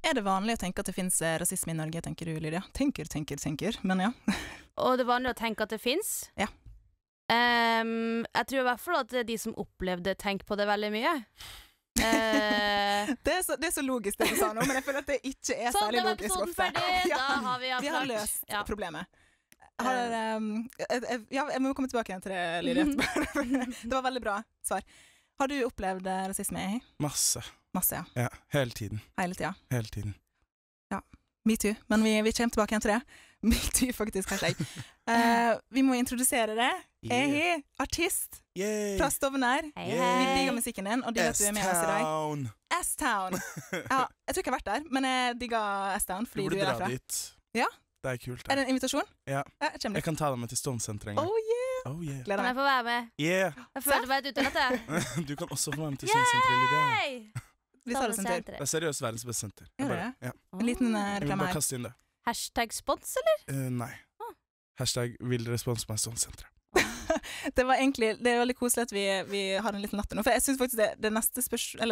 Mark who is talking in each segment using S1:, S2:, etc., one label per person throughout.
S1: det vanlig å tenke at det finnes rasisme i Norge, tenker du, Lydia? Tenker, men ja.
S2: Og det er vanlig å tenke at det finnes?
S1: Ja.
S2: Jeg tror i hvert fall at de som opplevde tenker på det veldig mye.
S1: Det er så logisk det du sa nå, men jeg føler at det ikke er særlig logisk ofte.
S2: Sånn, da var episoden ferdig, da har vi
S1: Vi har løst problemet. Jeg må komme tilbake igjen til det, Lydia. Det var veldig bra svar. Har du opplevd rasisme?
S3: Masse,
S1: ja.
S3: Ja, hele tiden.
S1: Hele tida?
S3: Hele tiden.
S1: Ja, me too. Men vi kommer tilbake igjen til det. Me too, faktisk, hashtag. Vi må introdusere det. Hei, artist fra Stovner.
S2: Hei.
S1: Vi digger musikken din, og de vet du er med oss i dag.
S3: S-Town.
S1: S-Town. Ja, jeg tror ikke jeg har vært der, men jeg digger S-Town fordi du er derfra.
S3: Dit.
S1: Ja?
S3: Det er kult.
S1: Er det en invitasjon?
S3: Ja.
S1: Jeg
S3: kan ta deg med til Stovnsenteret en gang.
S1: Oh yeah!
S2: Kan
S1: Gleder
S2: jeg
S1: meg.
S2: få være med?
S3: Yeah!
S2: Jeg følte meg ute etter det.
S3: Du kan også få være med til Stovnsenteret, Lydia.
S2: Yay!
S1: Vi tar det sin tur.
S3: Det er seriøst verdens beste senter.
S1: Gjør det?
S3: Ja.
S1: En liten
S3: Jeg vil
S1: reklame
S3: bare
S1: her.
S3: kaste inn det.
S2: Hashtag spons, eller?
S3: Nei. Hashtag vil dere sponse meg Stovnsenteret.
S1: Det er veldig koselig at vi har en liten latter nå, for jeg synes faktisk det neste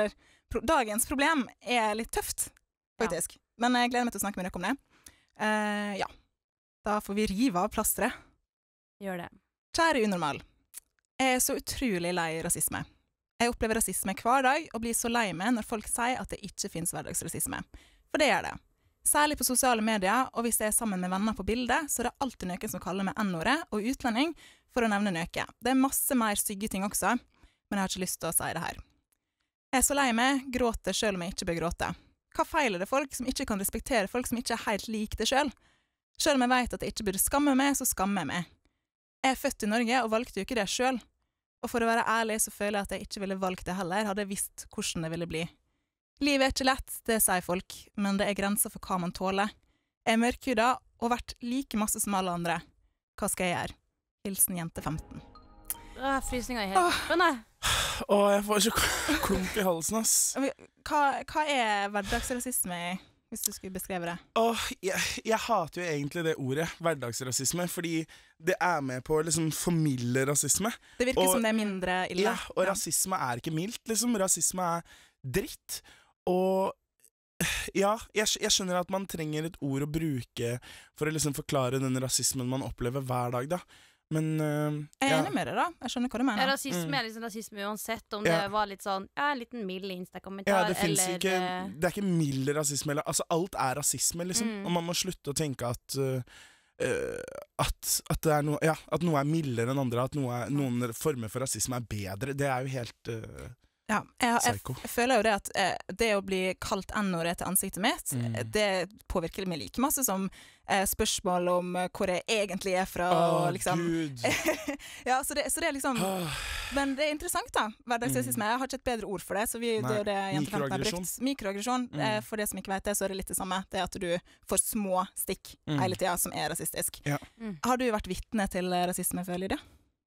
S1: dagens problem er litt tøft, faktisk. Men jeg gleder meg til å snakke med dere om det. Ja, da får vi rive av plasteret.
S2: Gjør det.
S1: Kjære unormal, jeg er så utrolig lei rasisme. Jeg opplever rasisme hver dag, og blir så lei meg når folk sier at det ikke finnes hverdagsrasisme. For det gjør det. Særlig på sosiale medier, og hvis jeg er sammen med venner på bildet, så er det alltid noen som kaller meg N-ordet og utlending, for å nevne noe. Det er masse mer stygge ting også, men jeg har ikke lyst til å si det her. Jeg er så lei meg, gråter selv om jeg ikke bør gråte. Hva feiler det folk som ikke kan respektere folk som ikke er helt lik det selv? Selv om jeg vet at jeg ikke burde skamme meg, så skammer jeg meg. Jeg er født i Norge og valgte jo ikke det selv. Og for å være ærlig så føler jeg at jeg ikke ville valgt det heller, hadde jeg visst hvordan det ville bli. Livet er ikke lett, det sier folk, men det er grenser for hva man tåler. Jeg er mørkhuda og vært like masse som alle andre. Hva skal jeg gjøre? Hilsen jente 15.
S2: Frysninger i hele kroppen,
S3: Jeg får så klump i halsen, ass.
S1: Hva er hverdagsrasisme, hvis du skulle beskrive det?
S3: Jeg hater jo egentlig det ordet, hverdagsrasisme, fordi det er med på å liksom formilde rasisme.
S1: Det virker som det er mindre ille.
S3: Ja, og rasisme er ikke mildt, liksom. Rasisme er dritt. Og ja, jeg skjønner at man trenger et ord å bruke for å liksom forklare den rasismen man opplever hver dag, da. Men
S1: jeg er enig med det, da. Jeg skjønner hva du mener.
S2: Rasisme er liksom rasisme uansett, om det var litt sånn en liten mild Insta-kommentar,
S3: ja, det er ikke mild rasisme, eller, altså alt er rasisme, liksom. Og man må slutte å tenke at det er noe, at noe er mildere enn andre, at noen former for rasisme er bedre. Det er jo helt
S1: ja, jeg føler jo det at det å bli kalt N-ordet til ansiktet mitt, det påvirker meg like masse som spørsmål om hvor jeg egentlig er fra. Liksom.
S3: Gud.
S1: Ja, så det er liksom men det er interessant da, hverdagsrasisme. Jeg har ikke et bedre ord for det, så det er jo det jente 15 har brukt. Mikroaggresjon. For det som ikke vet det, så er det litt det samme. Det er at du får små stikk hele tiden som er rasistisk.
S3: Ja.
S1: Har du vært vitne til rasisme før, Lydia?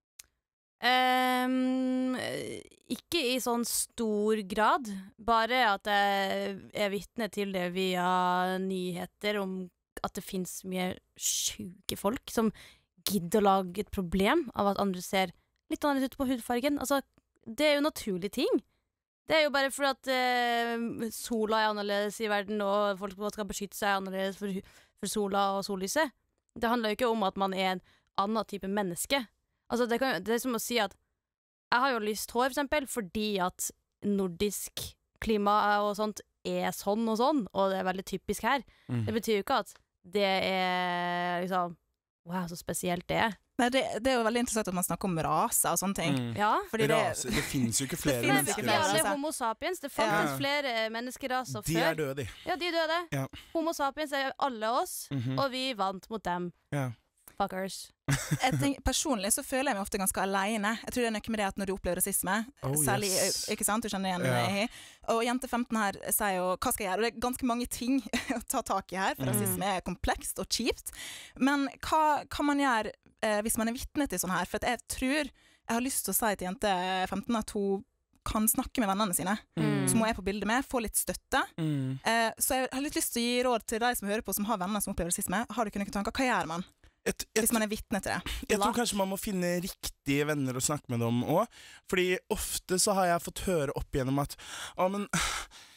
S2: Ikke i sånn stor grad, bare at jeg er vitne til det via nyheter om at det finnes mye syke folk som gidder å lage et problem av at andre ser litt annerledes ut på hudfargen. Altså, det er jo naturlige ting. Det er jo bare fordi at sola er annerledes i verden, og folk skal beskytte seg annerledes for sola og sollyset. Det handler jo ikke om at man er en annen type menneske. Altså, det er som å si at jeg har jo lyst hår, for eksempel, fordi at nordisk klima og sånt er sånn, og det er veldig typisk her. Det betyr jo ikke at det er liksom wow, så spesielt det er.
S1: Nei, det er jo veldig interessant at man snakker om rase og sånne ting.
S2: Ja.
S1: Fordi
S3: det finnes jo ikke flere mennesker.
S2: Vi alle er homo sapiens. Det fantes flere menneskeraser før.
S3: De er døde, de.
S2: Ja, de er døde.
S3: Ja.
S2: Homo sapiens er alle oss, og vi vant mot dem.
S3: Ja.
S2: Fuckers.
S1: Personlig så føler jeg meg ofte ganske alene. Jeg tror det er noe med det at når du opplever rasisme, særlig, ikke sant, du kjenner igjen og jente 15 her sier jo, hva skal jeg gjøre? Og det er ganske mange ting å ta tak i her, for rasisme er komplekst og kjipt. Men hva kan man gjøre hvis man er vitne til sånn her? For at jeg tror, jeg har lyst til å si til jente 15 at hun kan snakke med vennene sine, som hun er på bildet med, få litt støtte. Så jeg har litt lyst til å gi råd til de som hører på, som har venner som opplever rasisme. Har du ikke noen tanker? Hva gjør man? Hvis man er vitne til det.
S3: Jeg tror kanskje man må finne riktige venner å snakke med dem også. Fordi ofte så har jeg fått høre opp igjennom at men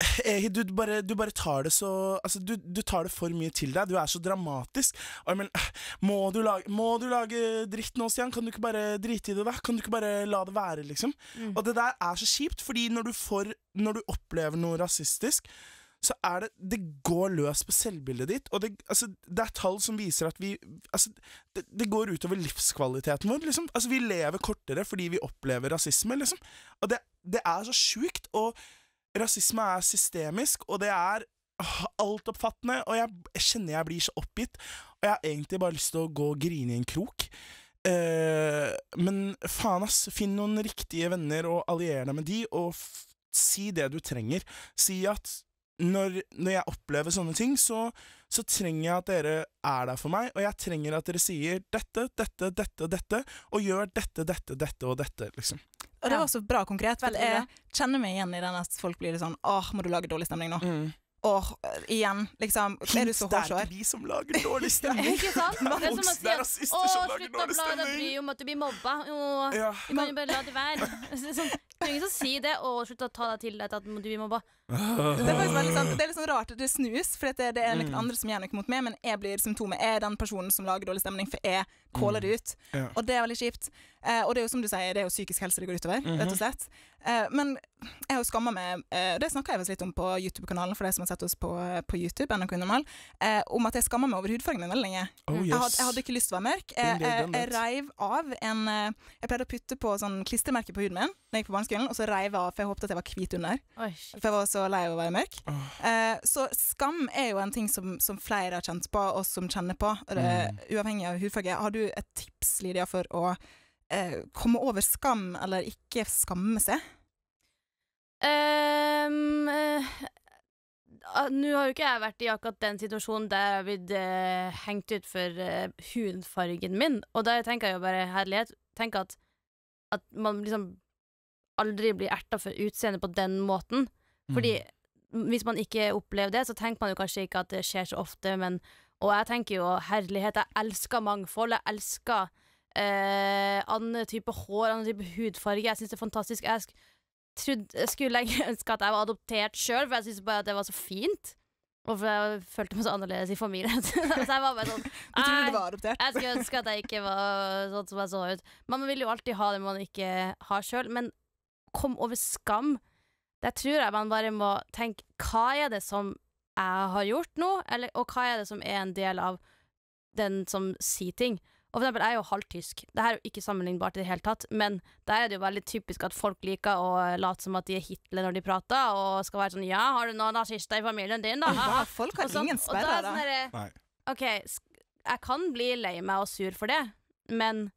S3: du bare tar det så altså, du tar det for mye til deg. Du så dramatisk. Men, må du lage dritt nå, Stian? Kan du ikke bare drite i det, da? Kan du ikke bare la det være, liksom? Og det der så kjipt, fordi når du opplever noe rasistisk, så det går løs på selvbildet ditt, og det tall som viser at det går utover livskvaliteten vår, liksom. Altså, vi lever kortere fordi vi opplever rasisme, liksom. Og det så sjukt, og rasisme systemisk, og det altoppfattende, og jeg kjenner jeg blir så oppgitt, og jeg har egentlig bare lyst til å gå og grine i en krok. Men faen ass, finn noen riktige venner og allier deg med de, og si det du trenger. Si at når jeg opplever sånne ting, så trenger jeg at dere der for meg, og jeg trenger at dere sier dette, og gjør dette og dette, liksom.
S1: Og det var så bra konkret, for jeg kjenner meg igjen i den at folk blir litt sånn, må du lage dårlig stemning nå? Igjen, liksom, du så hårsår?
S3: Det ikke vi som lager dårlig stemning.
S2: Ikke sant? Det som å si at,
S3: slutt
S2: å la deg bry om at du blir mobba. Du kan jo bare la det være. Det ingen som sier det, slutt å ta deg til deg at du blir mobba.
S1: Det faktisk veldig sant. Det litt sånn rart, det snus, for det noen andre som gjør noe mot meg, men jeg blir symptomet. Jeg den personen som lager dårlig stemning, for jeg kåler det ut. Og det veldig kjipt. Og det jo som du sier, det jo psykisk helse det går utover, rett og slett. Men jeg har jo skammet meg, det snakket jeg litt om på YouTube-kanalen, for de som har sett oss på YouTube, NRK Normal, om at jeg skammer meg over hudfargen min veldig lenge. Jeg hadde ikke lyst til å være mørk. Jeg reiv av jeg pleide å putte på sånn klistremerke på huden min når jeg gikk på barneskolen, og så reiv jeg av, for jeg håpte at jeg var hvit under. For jeg var så lei av å være mørk. Så skam jo en ting som flere har kjent på, og som kjenner på, uavhengig av hudfarge. Har du et tips, Lydia, for å komme over skam, eller ikke skamme seg?
S2: Nå har jo ikke jeg vært i akkurat den situasjonen der jeg har blitt hengt ut for hudfargen min, og da tenker jeg jo bare herlighet, tenker at man liksom aldri blir ertet for utseende på den måten, fordi hvis man ikke opplever det, så tenker man jo kanskje ikke at det skjer så ofte, og jeg tenker jo herlighet, jeg elsker mangfold, jeg elsker annen type hår, annen type hudfarge. Jeg synes det fantastisk. Jeg skulle lenge ønske at jeg var adoptert selv, for jeg synes bare at det var så fint. Og for jeg følte meg så annerledes i familien. Så jeg var bare sånn
S1: Du trodde du var adoptert?
S2: Jeg skulle ønske at jeg ikke var sånn som jeg så ut. Man vil jo alltid ha det man ikke har selv, men kom over skam. Der tror jeg man bare må tenke, hva det som jeg har gjort nå, og hva det som en del av den som sier ting. Og for eksempel, jeg jo halvtysk. Det her jo ikke sammenlignbart i det hele tatt, men der det jo veldig typisk at folk liker å late som at de Hitler når de prater, og skal være sånn, ja, har du noen nazister i familien din da?
S1: Folk har ingen sperre da.
S3: Nei.
S2: Ok, jeg kan bli lei meg og sur for det, men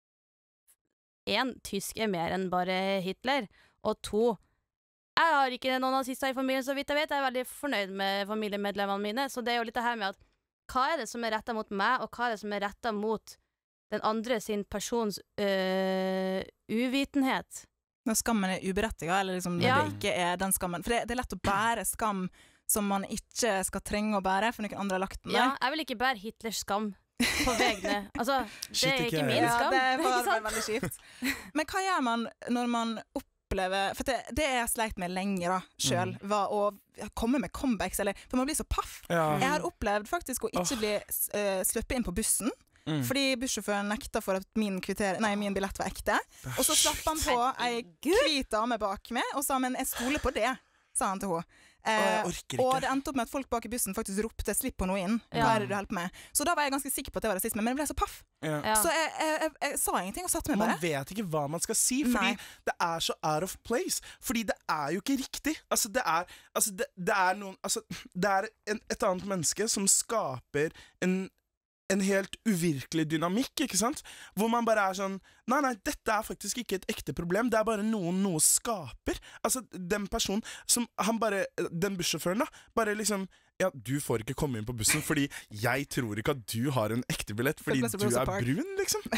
S2: 1, tysk mer enn bare Hitler, og 2, jeg har ikke noen nazister i familien, så vidt jeg vet, jeg veldig fornøyd med familiemedlemmene mine, så det jo litt det her med at hva det som rettet mot meg, og hva det som rettet mot den andre sin persons uvitenhet.
S1: Når skammen uberettiget, eller liksom når det ikke den skammen. For det lett å bære skam som man ikke skal trenge å bære, for noen andre har lagt den der.
S2: Ja, jeg vil ikke bære Hitlers skam på vegne. Altså, det ikke min skam.
S1: Ja, det var veldig skift. Men hva gjør man når man opplever, for det jeg sleit med lenge da, selv, var å komme med comebacks, for man blir så paff. Jeg har opplevd faktisk å ikke bli sluppet inn på bussen, fordi bussjåføren nekta for at min billett var ekte. Og så slapp han på ei hvit dame bak meg, og sa, men jeg stoler på det, sa han til henne. Og det endte opp med at folk bak i bussen faktisk ropte, slipp på noe inn, hva det du holder på med? Så da var jeg ganske sikker på at det var rasisme, men jeg ble så paff. Så jeg sa ingenting og satte meg bare.
S3: Man vet ikke hva man skal si, fordi det så out of place. Fordi det jo ikke riktig. Altså, det noen, altså, det et annet menneske som skaper en helt uvirkelig dynamikk, ikke sant? Hvor man bare sånn, nei, dette faktisk ikke et ekte problem, det bare noe skaper. Altså, den personen som, den bussjåføren da, bare liksom, ja, du får ikke komme inn på bussen, fordi jeg tror ikke at du har en ekte billett, fordi du brun, liksom.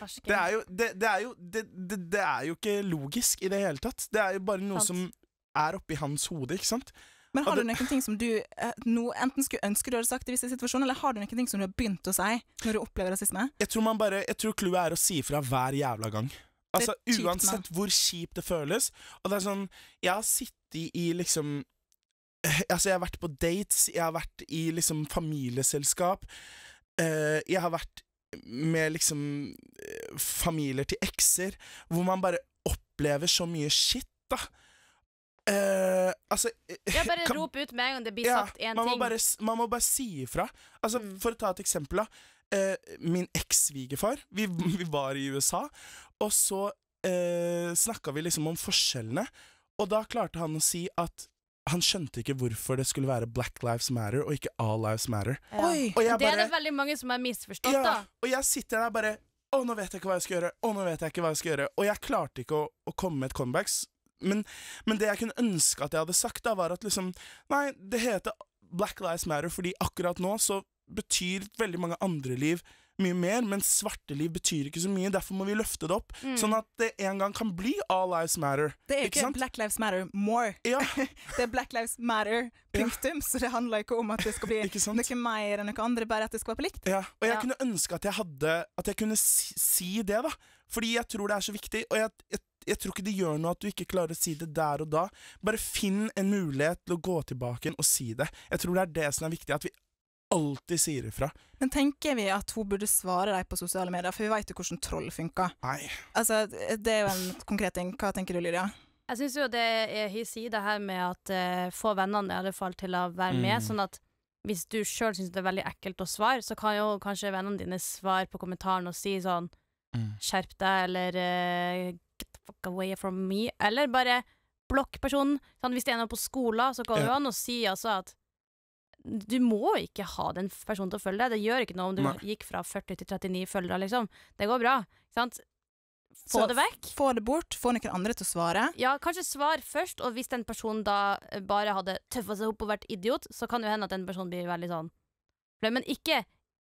S3: Det jo ikke logisk i det hele tatt. Det jo bare noe som oppi hans hode, ikke sant?
S1: Men har du noen ting som du enten skulle ønske du hadde sagt i visse situasjoner, eller har du noen ting som du har begynt å si når du opplever rasisme?
S3: Jeg tror clouet å si fra hver jævla gang. Altså, uansett hvor kjipt det føles. Og det sånn, jeg har sittet i liksom Altså, jeg har vært på dates, jeg har vært i liksom familieselskap, jeg har vært med liksom familier til ekser, hvor man bare opplever så mye shit, da. Altså
S2: Jeg bare rop ut med en gang det blir sagt en ting.
S3: Man må bare si ifra. Altså, for å ta et eksempel, da. Min eks-svigerfar, vi var i USA, og så snakket vi liksom om forskjellene, og da klarte han å si at han skjønte ikke hvorfor det skulle være Black Lives Matter og ikke All Lives Matter.
S1: Oi.
S3: Og jeg
S2: Det er det veldig mange som har misforstått, da.
S3: Og jeg sitter der bare, nå vet jeg ikke hva jeg skal gjøre, og jeg klarte ikke å komme med et comeback, men det jeg kunne ønske at jeg hadde sagt da, var at liksom, nei, det heter Black Lives Matter fordi akkurat nå så betyr veldig mange andre liv mye mer, men svarte liv betyr ikke så mye, derfor må vi løfte det opp, sånn at det en gang kan bli All Lives Matter.
S1: Det er ikke Black Lives Matter more.
S3: Ja.
S1: Det er Black Lives Matter, punktum, så det handler ikke om at det skal bli noe mer enn noe andre, bare at det skal være på likt.
S3: Ja, og jeg kunne ønske at jeg kunne si det, da, fordi jeg tror det er så viktig, og jeg tror ikke det gjør noe at du ikke klarer å si det der og da. Bare finn en mulighet til å gå tilbake og si det. Jeg tror det er det som er viktig, at vi alltid sier ifra.
S1: Men tenker vi at hun burde svare deg på sosiale medier, for vi vet jo hvordan troll funker.
S3: Nei.
S1: Altså, det er jo en konkret ting. Hva tenker du, Lydia?
S2: Jeg synes jo det er sier det her med at få vennene i alle fall til å være med, sånn at hvis du selv synes det er veldig ekkelt å svare, så kan jo kanskje vennene dine svare på kommentaren og si sånn, skjerp deg, eller get the fuck away from me, eller bare blokk personen. Sånn, hvis det er noe på skolen, så kan du an å si altså at du må ikke ha den personen til å følge deg. Det gjør ikke noe om du gikk fra 40 til 39 følgere, liksom. Det går bra, sant? Få det vekk.
S1: Få det bort, få noen andre til å svare.
S2: Ja, kanskje svar først, og hvis den personen da bare hadde tøffet seg opp og vært idiot, så kan det jo hende at den personen blir veldig sånn. Men ikke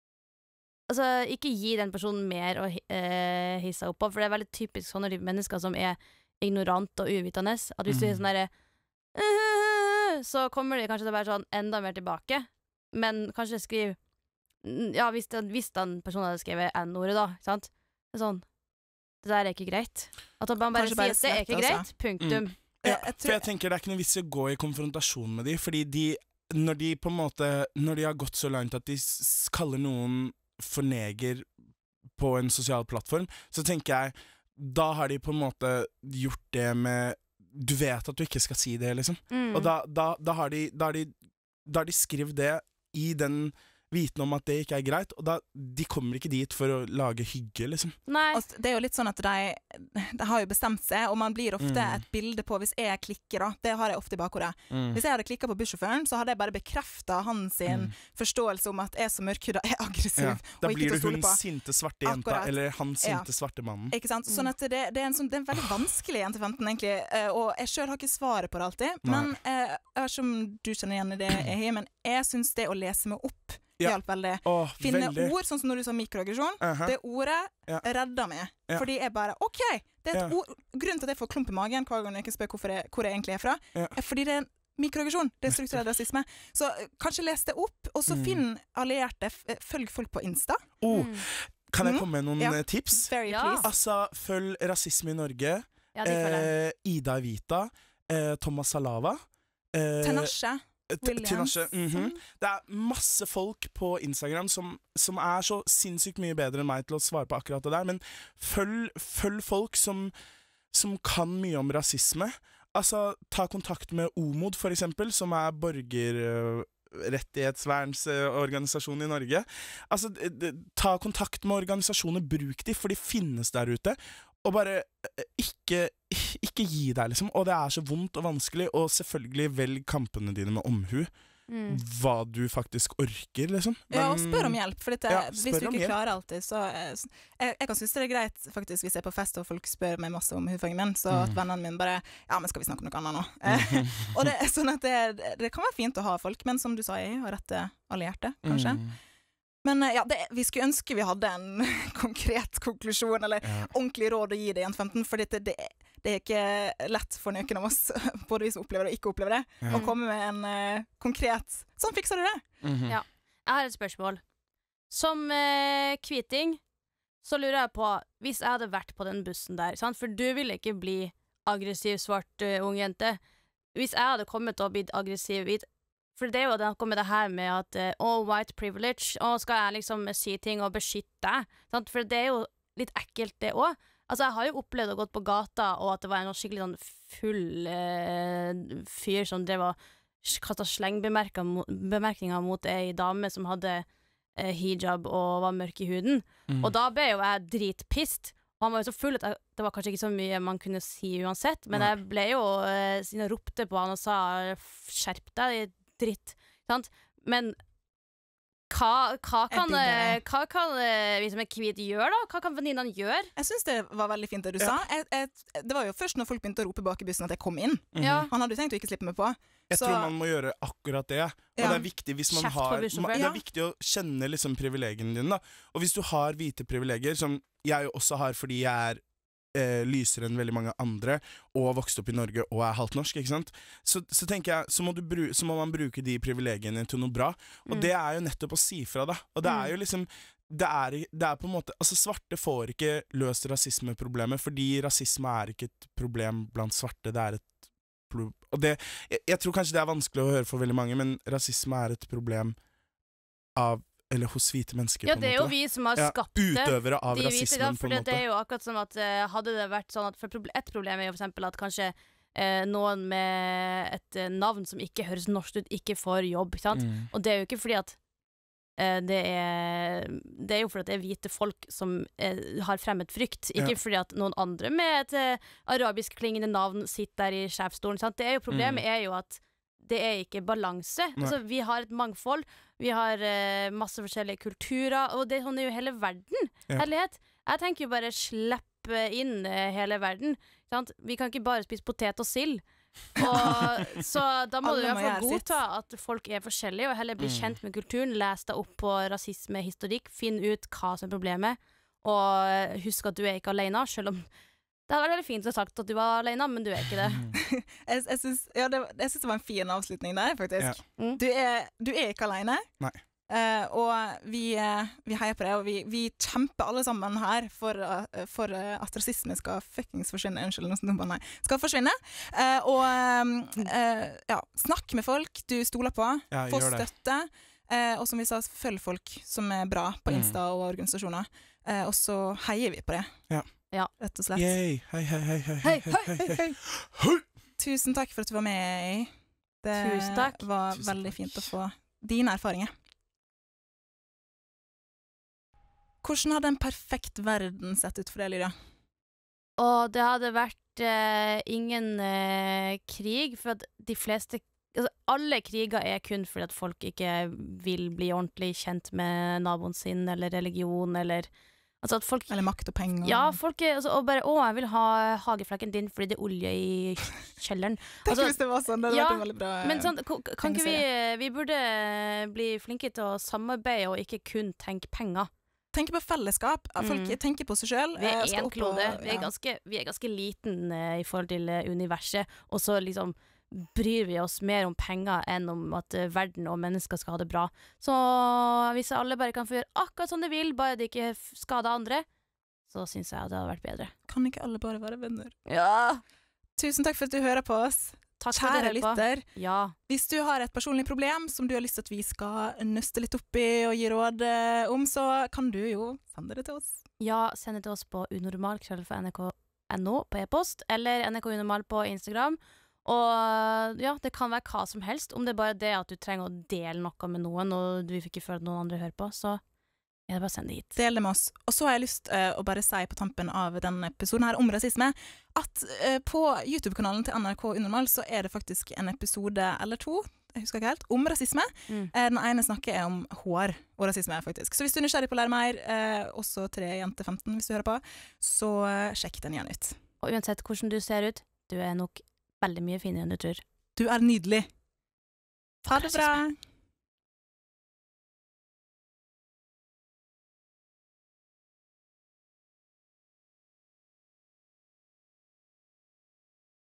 S2: gi den personen mer å hisse seg opp på, for det er veldig typisk sånne mennesker som er ignorant og uvitende, at hvis du er sånn derre så kommer de kanskje til å være sånn enda mer tilbake, men kanskje skriv hvis den personen hadde skrevet N-ordet da, sant? Det er sånn, det der er ikke greit. At man bare sier at det er ikke greit, punktum.
S3: For jeg tenker det er ikke noe vits å gå i konfrontasjon med fordi når de på en måte, når de har gått så langt at de kaller noen for neger på en sosial plattform, så tenker jeg, da har de på en måte gjort det med du vet at du ikke skal si det, liksom. Og da har de skrevet det i den viten om at det ikke er greit, og de kommer ikke dit for å lage hygge, liksom.
S2: Nei.
S1: Altså, det er jo litt sånn at de har jo bestemt seg, og man blir ofte et bilde på, hvis jeg klikker da, det har jeg ofte i bakhodet. Hvis jeg hadde klikket på bussjåføren, så hadde jeg bare bekreftet hans forståelse om at jeg som mørkhuda er aggressiv,
S3: da blir det hun sinte svarte jenta, eller han sinte svarte mannen.
S1: Ikke sant? Sånn at det er en veldig vanskelig jente 15, egentlig, og jeg selv har ikke svaret på det alltid, men jeg vet ikke om du kjenner igjen i det, men jeg synes det å lese meg opp hjelp veldig. Finne ord, sånn som når du sa mikroaggresjon. Det ordet redder meg. Fordi jeg bare, ok, det er et ord. Grunnen til at jeg får klump i magen hver gang jeg spør hvor jeg egentlig er fra, er fordi det er en mikroaggresjon. Det er strukturell rasisme. Så kanskje les det opp, og så finn allierte, følg folk på Insta.
S3: Kan jeg komme med noen tips?
S1: Very please.
S3: Altså, følg Rasisme i Norge. Ida Evita. Thomas Salava.
S1: Tinashe.
S3: Det er masse folk på Instagram som er så sinnssykt mye bedre enn meg til å svare på akkurat det der, men følg folk som kan mye om rasisme. Altså, ta kontakt med OMOD for eksempel, som er rettighetvernorganisasjon i Norge. Altså, ta kontakt med organisasjoner, bruk de, for de finnes der ute, og bare ikke gi deg, liksom. Og det er så vondt og vanskelig, og selvfølgelig velg kampene dine med omhu. Hva du faktisk orker, liksom.
S1: Men, og spør om hjelp, for hvis du ikke klarer alltid, så jeg kan synes det er greit, faktisk, hvis jeg er på fest og folk spør meg masse om hudfargen min, så at vennene mine bare, men skal vi snakke om noe annet nå? Og det er sånn at det kan være fint å ha folk, men som du sa, jeg har rette allierte, kanskje. Men vi skulle ønske vi hadde en konkret konklusjon, eller ordentlig råd å gi det i en 15, for det er ikke lett for noen av oss, både vi som opplever det og ikke opplever det, å komme med en konkret, sånn fikser du det.
S2: Ja, jeg har et spørsmål. Som kviting, så lurer jeg på, hvis jeg hadde vært på den bussen der, sant? For du ville ikke bli aggressiv svart ung jente, hvis jeg hadde kommet og blitt aggressiv, for det er jo noe med det her med at white privilege, skal jeg liksom si ting og beskytte deg, sant? For det er jo litt ekkelt det også. Altså, jeg har jo opplevd å gå på gata, og at det var en skikkelig sånn full fyr som drev og kastet slengbemerkninger mot ei dame som hadde hijab og var mørk i huden. Og da ble jo jeg dritpist. Og han var jo så full at det var kanskje ikke så mye man kunne si uansett, men jeg ble jo, siden jeg ropte på han og sa, skjerp deg, dritt, sant? Men hva kan vi som er hvite gjøre da? Hva kan venninnene gjøre?
S1: Jeg synes det var veldig fint det du sa. Det var jo først når folk begynte å rope bak i bussen at jeg kom inn. Han hadde jo tenkt å ikke slippe meg på.
S3: Jeg tror man må gjøre akkurat det. Og det er viktig hvis man det er viktig å kjenne liksom privilegiene dine da. Og hvis du har hvite privilegier, som jeg jo også har fordi jeg er lysere enn veldig mange andre og vokst opp i Norge og er halvt norsk, ikke sant? Så tenker jeg, så må man bruke de privilegiene til noe bra, og det er jo nettopp å si fra da, og det er jo liksom det er på en måte, altså svarte får ikke løst rasismeproblemet, fordi rasisme er ikke et problem blant svarte, det er et og det, jeg tror kanskje det er vanskelig å høre for veldig mange, men rasisme er et problem eller hos hvite mennesker, på en måte.
S2: Ja, det er jo vi som har skapt det.
S3: Utøvere av rasismen, på en måte.
S2: Det er jo akkurat som at hadde det vært sånn at et problem er jo for eksempel at kanskje noen med et navn som ikke høres norsk ut, ikke får jobb, ikke sant? Og det er jo ikke fordi at det er jo fordi at det er hvite folk som har fremmed frykt, ikke fordi at noen andre med et arabisk klingende navn sitter der i sjefsstolen, sant? Det er jo problemet er jo at det er ikke balanse. Altså, vi har et mangfold, vi har masse forskjellige kulturer, og det er jo hele verden. Herlighet. Jeg tenker jo bare slippe inn hele verden. Sant? Vi kan ikke bare spise potet og sild. Så da må du i hvert fall godta at folk er forskjellige, og heller bli kjent med kulturen, les deg opp på rasismehistorikk, finn ut hva som er problemet, og husk at du er ikke alene, selv om det hadde vært veldig fint å ha sagt at du var alene, men du er ikke det.
S1: Jeg synes det var en fin avslutning der, faktisk. Du er ikke alene.
S3: Nei.
S1: Og vi heier på det, og vi kjemper alle sammen her for at rasisme skal fuckings forsvinne. Unnskyld, noe sånt, nei. Skal forsvinne. Snakk med folk du stoler på. Få støtte. Og som vi sa, følg folk som er bra på Insta og organisasjoner. Og så heier vi på det.
S2: Ja,
S1: rett og slett.
S3: Yay. Hei.
S1: Tusen takk for at du var med. Det var veldig fint å få dine erfaringer. Hvordan hadde en perfekt verden sett ut for deg, Lydia?
S2: Og det hadde vært ingen krig, for at de fleste alle kriger er kun fordi at folk ikke vil bli ordentlig kjent med naboen sin, eller religion, eller altså at folk,
S1: eller makt og penger.
S2: Ja, folk er og bare, jeg vil ha hageflekken din fordi det er olje i kjelleren.
S1: Tenk hvis det var sånn, det hadde vært en veldig bra
S2: men sånn, kan ikke vi burde bli flinke til å samarbeide og ikke kun tenke penger.
S1: Tenke på fellesskap. Folk tenker på seg selv.
S2: Vi er en klode. Vi er ganske liten i forhold til universet, og så liksom bryr vi oss mer om penger enn om at verden og mennesker skal ha det bra. Så hvis alle bare kan få gjøre akkurat som de vil, bare de ikke skader andre, så synes jeg at det hadde vært bedre.
S1: Kan ikke alle bare være venner?
S2: Ja!
S1: Tusen takk for at du hører på oss. Kjære lytter.
S2: Ja.
S1: Hvis du har et personlig problem som du har lyst til at vi skal nøste litt opp i og gi råd om, så kan du jo sende det til oss.
S2: Ja, send det til oss på unormal@nrk.no på e-post, eller NRK Unormal på Instagram. Og ja, det kan være hva som helst. Om det er bare det at du trenger å dele noe med noen, og du ikke føler at noen andre hører på, så er det bare å sende det hit.
S1: Del det med oss. Og så har jeg lyst å bare si på tampen av denne episoden her om rasisme, at på YouTube-kanalen til NRK Unormal så er det faktisk en episode eller to, jeg husker ikke helt, om rasisme. Den ene snakker om hår og rasisme, faktisk. Så hvis du er nysgjerrig på å lære mer, også til jente 15 hvis du hører på, så sjekk den igjen ut.
S2: Og uansett hvordan du ser ut, du er nok veldig mye finere enn du tror.
S1: Du er nydelig. Ha det bra!